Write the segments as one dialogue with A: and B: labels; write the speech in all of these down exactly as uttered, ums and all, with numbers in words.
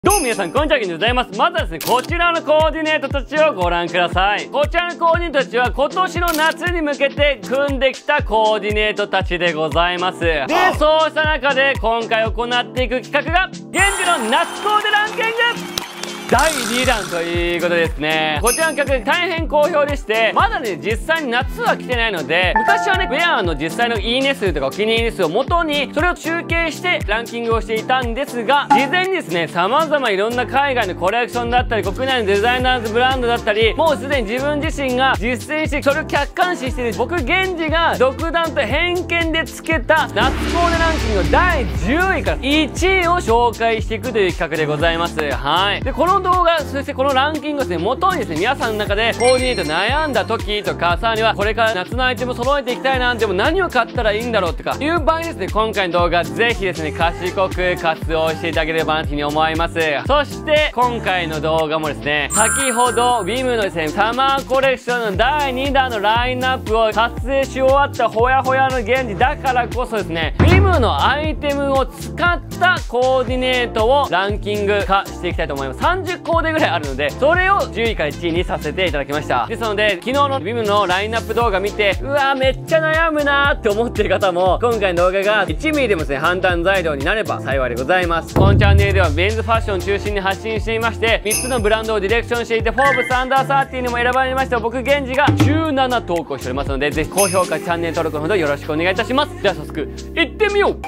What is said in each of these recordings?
A: どうも皆さん、こんにちは、ケンでございます。まずはですね、こちらのコーディネートたちをご覧ください。こちらのコーディネートたちは今年の夏に向けて組んできたコーディネートたちでございます。で、そうした中で今回行っていく企画が、現時の夏コーデランキングだいにだんということですね。こちらの企画大変好評でして、まだね、実際に夏は来てないので、昔はね、ウェアの実際のいいね数とかお気に入り数を元に、それを集計してランキングをしていたんですが、事前にですね、様々いろんな海外のコレクションだったり、国内のデザイナーズブランドだったり、もうすでに自分自身が実践して、それを客観視している僕、源氏が独断と偏見でつけた夏コーデランキングのだいじゅういからいちいを紹介していくという企画でございます。はい。で、この動画、そしてこのランキングをですね、元にですね、皆さんの中でコーディネート悩んだ時とか、さらにはこれから夏のアイテムを揃えていきたいなんても何を買ったらいいんだろうとかいう場合にですね、今回の動画ぜひですね、賢く活用していただければなというふうに思います。そして今回の動画もですね、先ほど ウィム のですね、サマーコレクションのだいにだんのラインナップを撮影し終わったほやほやの源氏だからこそですね、ウィム のアイテムを使ったコーディネートをランキング化していきたいと思います。さんじゅうコーデぐらいあるので、それをじゅういからいちいにさせていただきました。ですので、昨日の ウィム のラインナップ動画見て、うわーめっちゃ悩むなーって思ってる方も、今回の動画がいちミリでもですね、判断材料になれば幸いでございます。このチャンネルではメンズファッションを中心に発信していまして、みっつのブランドをディレクションしていて、フォーブスアンダーサーティーにも選ばれました僕、源氏がじゅうなな投稿しておりますので、ぜひ高評価、チャンネル登録のほどよろしくお願いいたします。では早速、いってみよう。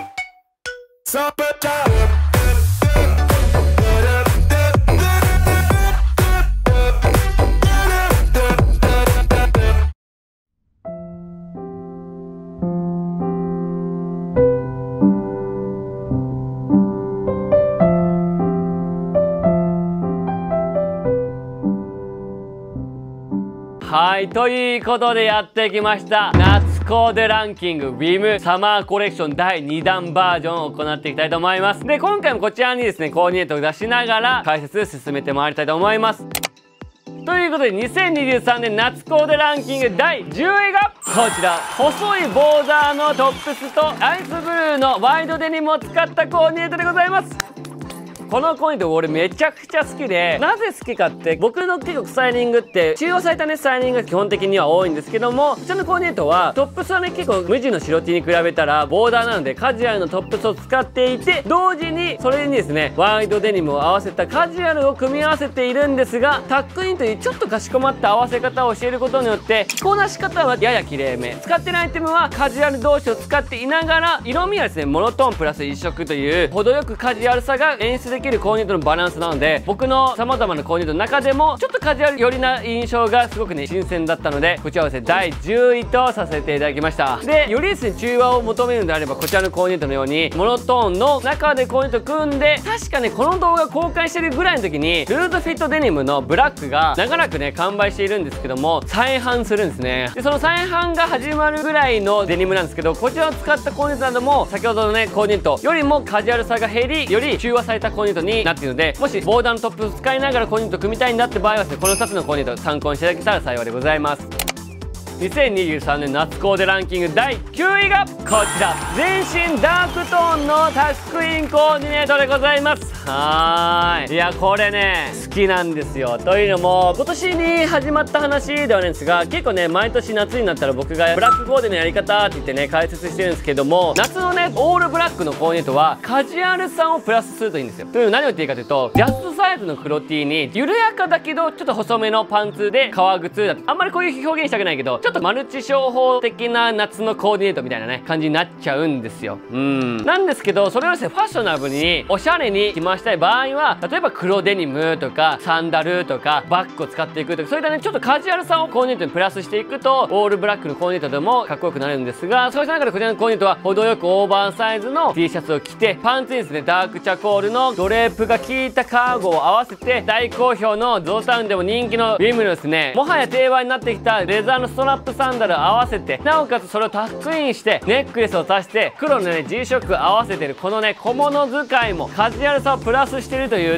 A: はい、ということでやってきました。夏コーデランキング ウィム サマーコレクションだいにだんバージョンを行っていきたいと思います。で、今回もこちらにですね、コーディネートを出しながら解説進めてまいりたいと思います。ということで、にせんにじゅうさんねん夏コーデランキングだいじゅういがこちら、細いボーダーのトップスとアイスブルーのワイドデニムを使ったコーディネートでございます。このコーディネート俺めちゃくちゃ好きで、なぜ好きかって、僕の結構スタイリングって中央最多ねスタイリングが基本的には多いんですけども、こちらのコーディネートはトップスはね結構無地の白 T に比べたらボーダーなのでカジュアルのトップスを使っていて、同時にそれにですねワイドデニムを合わせたカジュアルを組み合わせているんですが、タックインというちょっとかしこまった合わせ方を教えることによって着こなし方はやや綺麗め、使ってるアイテムはカジュアル同士を使っていながら色味はですねモノトーンプラス一色という程よくカジュアルさが演出できるコーディネートのバランスなので、僕の様々なコーディネートの中でもちょっとカジュアル寄りな印象がすごくね新鮮だったので、こちらをですねだいじゅういとさせていただきました。で、よりですね中和を求めるのであれば、こちらのコーディネートのようにモノトーンの中でコーディネート組んで、確かねこの動画公開してるぐらいの時にルーズフィットデニムのブラックが長らくね完売しているんですけども、再販するんですね。で、その再販が始まるぐらいのデニムなんですけど、こちらを使ったコーディネートなども先ほどのねコーディネートよりもカジュアルさが減り、より中和されたコーディネートになっているので、もしボーダーのトップを使いながらコーディネート組みたいんだって場合はですね、このふたつのコーディネートを参考にしていただけたら幸いでございます。にせんにじゅうさんねん夏コーデランキングだいきゅういがこちら、全身ダークトーンのタックインコーディネートでございます。はーい。いや、これね好きなんですよ。というのも今年に始まった話ではないんですが、結構ね毎年夏になったら僕がブラックコーデのやり方って言ってね解説してるんですけども、夏のねオールブラックのコーディネートはカジュアルさをプラスするといいんですよ。というのは何を言っていいかというと、ジャストサイズの黒 T に緩やかだけどちょっと細めのパンツで革靴だと、あんまりこういう表現したくないけど、ちょっとマルチ商法的な夏のコーディネートみたいなね感じになっちゃうんですよ。うんなんですけど、それをですねファッショナブルにおしゃれに着回したい場合は、例えば黒デニムとかサンダルとかバッグを使っていくとか、そういったねちょっとカジュアルさをコーディネートにプラスしていくと、オールブラックのコーディネートでもかっこよくなるんですが、そうした中でこちらのコーディネートは程よくオーバーサイズの T シャツを着て、パンツにですねダークチャコールのドレープが効いたカーゴを合わせて、大好評のゾウタウンでも人気のウィムのですねもはや定番になってきたレザーのストラップサンダルを合わせて、なおかつそれをタックインしてネックレスを足して黒のね G ショック合わせてるこのね小物使いもカジュアルさをプラスしてるという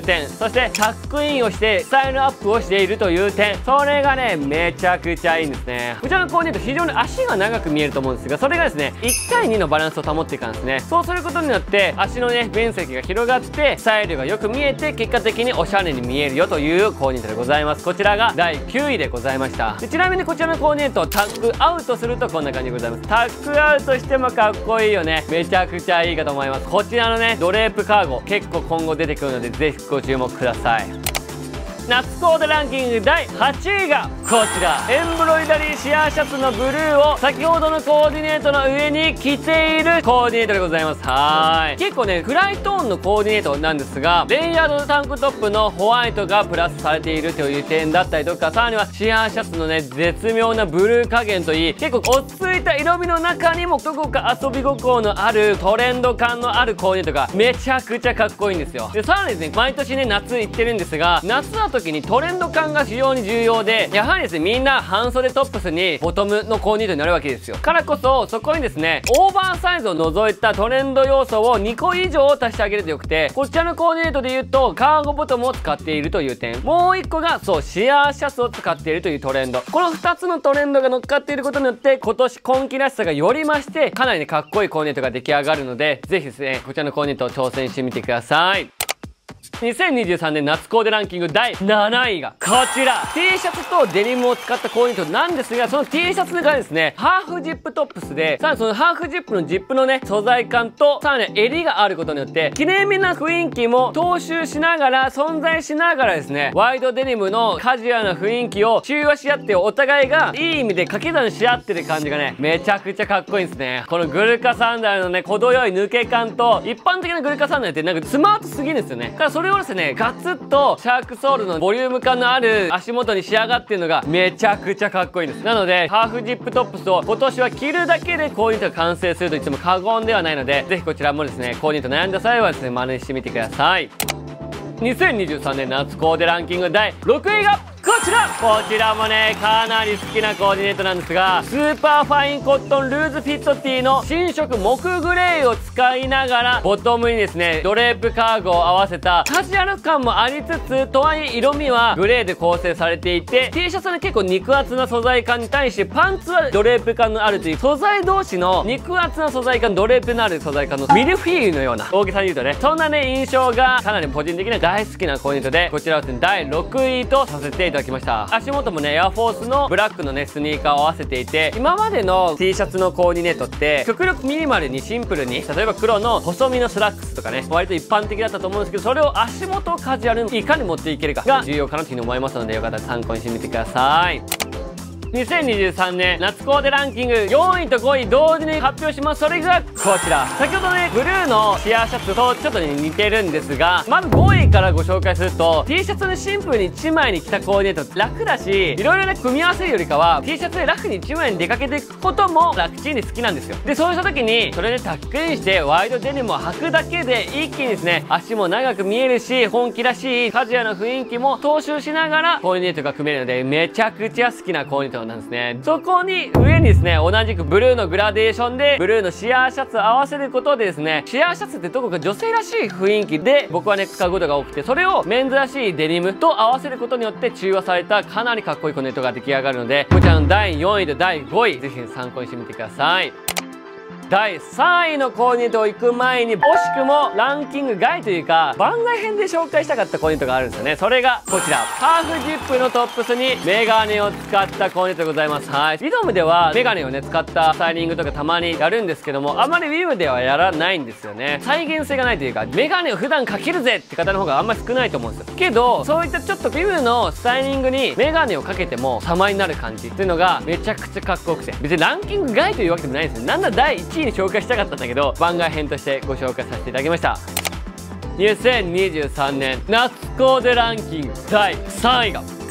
A: 点、そしてタックインをしてスタイルアップをしているという点、それがねめちゃくちゃいいんですね。こちらのコーディネート非常に足が長く見えると思うんですが、それがですねいち対にのバランスを保っていかんですね。そうすることによって足のね面積が広がってスタイルがよく見えて、結果的におしゃれに見えるよというコーディネートでございます。こちらがだいきゅういでございました。でちなみにこちらのコーディネートをタックアウトするとこんな感じでございます。タックアウトしてもかっこいいよね。めちゃくちゃいいかと思います。こちらのねドレープカーゴ結構今後出てくるので、ぜひご注目ください。夏コーデランキングだいはちいがこちら、エンブロイダリーシアーシャツのブルーを先ほどのコーディネートの上に着ているコーディネートでございます。はーい、結構ね暗いトーンのコーディネートなんですが、レイヤードタンクトップのホワイトがプラスされているという点だったりとか、さらにはシアーシャツのね絶妙なブルー加減といい、結構落ち着いた色味の中にもどこか遊び心のあるトレンド感のあるコーディネートがめちゃくちゃかっこいいんですよ。でさらにですね、毎年ね夏行ってるんですが、夏の時にトレンド感が非常に重要で、やはりですねみんな半袖トップスにボトムのコーディネートになるわけですよ。からこそそこにですねオーバーサイズを除いたトレンド要素をにこ以上足してあげるとよくて、こちらのコーディネートで言うとカーゴボトムを使っているという点、もういっこがそうシアーシャツを使っているというトレンド、このふたつのトレンドが乗っかっていることによって今年今季らしさがより増して、かなりねかっこいいコーディネートが出来上がるので、ぜひですねこちらのコーディネートを挑戦してみてください。にせんにじゅうさんねん夏コーデランキングだいなないがこちら、 T シャツとデニムを使ったコーディネートなんですが、その T シャツがですねハーフジップトップスで、さらにそのハーフジップのジップのね素材感と、さらに襟があることによって記念日な雰囲気も踏襲しながら存在しながらですね、ワイドデニムのカジュアルな雰囲気を中和し合って、お互いがいい意味で掛け算し合ってる感じがねめちゃくちゃかっこいいんですね。このグルカサンダルのね程よい抜け感と、一般的なグルカサンダルってなんかスマートすぎるんですよね。だからそれをですねガツッとシャークソールのボリューム感のある足元に仕上がってるのがめちゃくちゃかっこいいんです。なのでハーフジップトップスを今年は着るだけでコーディネートが完成すると言っても過言ではないので、ぜひこちらもですねコーディネート悩んだ際はですね真似してみてください。にせんにじゅうさんねん夏コーデランキングだいろくいがこちら、こちらもねかなり好きなコーディネートなんですが、スーパーファインコットンルーズフィットティーの新色木グレーを使いながら、ボトムにですねドレープカーゴを合わせたカジュアル感もありつつ、とはいえ色味はグレーで構成されていて、 T シャツは結構肉厚な素材感に対してパンツはドレープ感のあるという、素材同士の肉厚な素材感、ドレープのある素材感のミルフィーユのような、大げさに言うとねそんなね印象がかなり個人的には大好きなコーディネートで、こちらはですねだいろくいとさせていただきました。足元もねエアフォースのブラックのねスニーカーを合わせていて、今までの T シャツのコーディネートって極力ミニマルにシンプルに、例えば黒の細身のスラックスとかね割と一般的だったと思うんですけど、それを足元をカジュアルにいかに持っていけるかが重要かなというふうに思いますので、よかったら参考にしてみてください。にせんにじゅうさんねん夏コーデランキングよんいとごい同時に発表します。それがこちら、先ほどねブルーのシアーシャツとちょっとね似てるんですが、まずごいからご紹介すると、 T シャツにシンプルにいちまいに着たコーディネート楽だし、いろいろね組み合わせるよりかは T シャツで楽にいちまいに出かけていくことも楽ちんで好きなんですよ。でそうした時にそれでタックインしてワイドデニムを履くだけで一気にですね足も長く見えるし、本気らしいカジュアルな雰囲気も踏襲しながらコーディネートが組めるので、めちゃくちゃ好きなコーディネートなんですね。そこに上にですね同じくブルーのグラデーションでブルーのシアーシャツを合わせることでですね、シアーシャツってどこか女性らしい雰囲気で僕はね使うことが多くて、それをメンズらしいデニムと合わせることによって中和されたかなりかっこいいコーディネートが出来上がるので、こちらのだいよんいとだいごいぜひ参考にしてみてください。だいさんいのコーディネートを行く前に惜しくもランキング外というか番外編で紹介したかったコーディネートがあるんですよね。それがこちら、ハーフジップのトップスにメガネを使ったコーディネートでございます。はい、リドムではメガネをね使ったスタイリングとかたまにやるんですけども、あまりウィムではやらないんですよね。再現性がないというか、メガネを普段かけるぜって方の方があんまり少ないと思うんですよ。けどそういったちょっとウィムのスタイリングにメガネをかけても様になる感じっていうのがめちゃくちゃかっこよくて、別にランキング外というわけでもないんですよ。なんだだいいちいに紹介したかったんだけど、番外編としてご紹介させていただきました。にせんにじゅうさんねん夏コーデランキングだいさんいがこ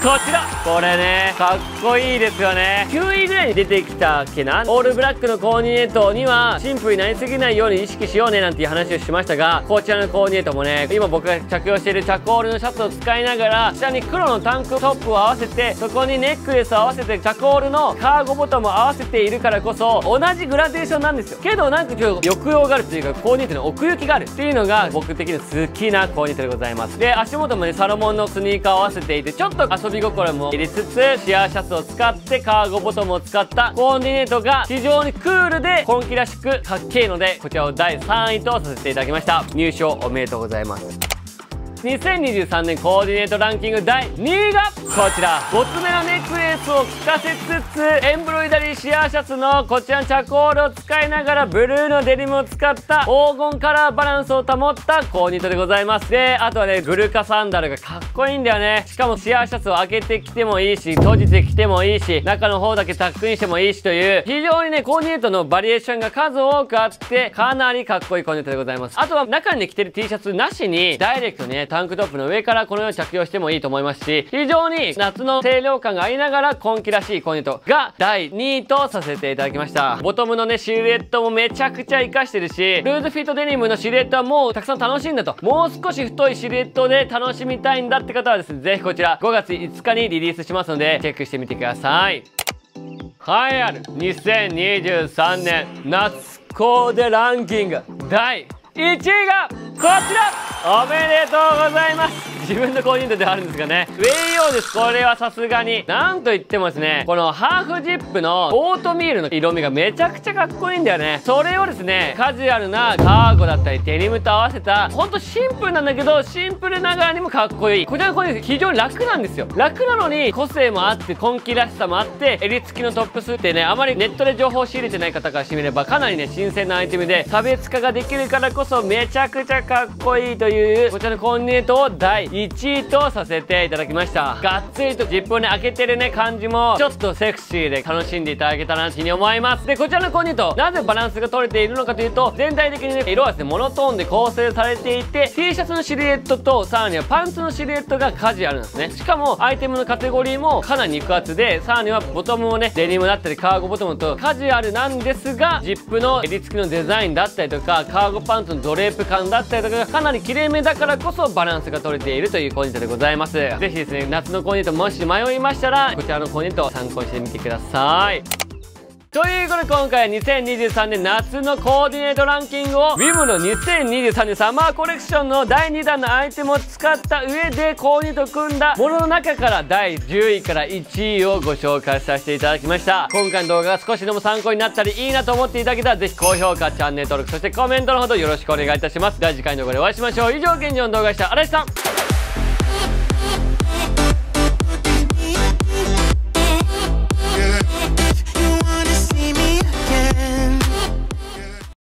A: こちらこれねかっこいいですよね。きゅういぐらいに出てきたっけな。オールブラックのコーディネートにはシンプルになりすぎないように意識しようねなんていう話をしましたが、こちらのコーディネートもね、今僕が着用しているチャコールのシャツを使いながら下に黒のタンクトップを合わせて、そこにネックレスを合わせてチャコールのカーゴボタンも合わせているからこそ同じグラデーションなんですよ。けどなんかちょっと抑揚があるというか、コーディネートの奥行きがあるっていうのが僕的に好きなコーディネートでございます。で、足元もねサロモンのスニーカーを合わせていて、ちょっと遊び心も入れつつシアーシャツを使ってカーゴボタンを使ったコーディネートが非常にクールで今季らしくかっけえので、こちらをだいさんいとさせていただきました。入賞おめでとうございます。にせんにじゅうさんねんコーディネートランキングだいにいがこちら、ごつめのネックレスを効かせつつエンブロイダリーシアーシャツのこちらのチャコールを使いながらブルーのデニムを使った黄金カラーバランスを保ったコーディネートでございます。で、あとはねグルカサンダルがかっこいいんだよね。しかもシアーシャツを開けてきてもいいし、閉じてきてもいいし、中の方だけタックインしてもいいしという非常にねコーディネートのバリエーションが数多くあってかなりかっこいいコーディネートでございます。あとは中にね着てる T シャツなしにダイレクトにねタンクトップの上からこのように着用してもいいと思いますし、非常に夏の清涼感がありながら今季らしいコーディネートがだいにいとさせていただきました。ボトムのねシルエットもめちゃくちゃ活かしてるし、ルーズフィットデニムのシルエットはもうたくさん楽しんだと、もう少し太いシルエットで楽しみたいんだって方はですね、ぜひこちらごがついつかにリリースしますのでチェックしてみてください。栄えあるにせんにじゅうさんねん夏コーデランキングだいいちいがこちら、おめでとうございます。自分のコーディネートではあるんですがね、ウェイヨーです。これはさすがになんといってもですね、このハーフジップのオートミールの色味がめちゃくちゃかっこいいんだよね。それをですねカジュアルなカーゴだったりデニムと合わせたほんとシンプルなんだけどシンプルながらにもかっこいい、こちらのコーディネート非常に楽なんですよ。楽なのに個性もあって今季らしさもあって、襟付きのトップスってねあまりネットで情報を仕入れてない方からしてみればかなりね新鮮なアイテムで差別化ができるからこそめちゃくちゃかっこいいというこちらのコーディネートをだいいちいとさせていただきました。がっつりとジップをね開けてるね感じもちょっとセクシーで楽しんでいただけたなというふうに思います。で、こちらのコーディネートなぜバランスが取れているのかというと、全体的にね色はですねモノトーンで構成されていて T シャツのシルエットとさらにはパンツのシルエットがカジュアルなんですね。しかもアイテムのカテゴリーもかなり肉厚で、さらにはボトムもねデニムだったりカーゴボトムとカジュアルなんですが、ジップの襟付きのデザインだったりとかカーゴパンツのドレープ感だったりとかがかなり綺麗めだからこそバランスが取れているというコーディネートでございます。ぜひですね夏のコーディネートもし迷いましたらこちらのコーディネートを参考にしてみてください。ということで今回はにせんにじゅうさんねん夏のコーディネートランキングを ウィム のにせんにじゅうさんねんサマーコレクションのだいにだんのアイテムを使った上でコーディネートを組んだものの中からだいじゅういからいちいをご紹介させていただきました。今回の動画が少しでも参考になったりいいなと思っていただけたらぜひ高評価、チャンネル登録、そしてコメントのほどよろしくお願いいたします。では次回の動画でお会いしましょう。以上現状の動画でした。荒井さん。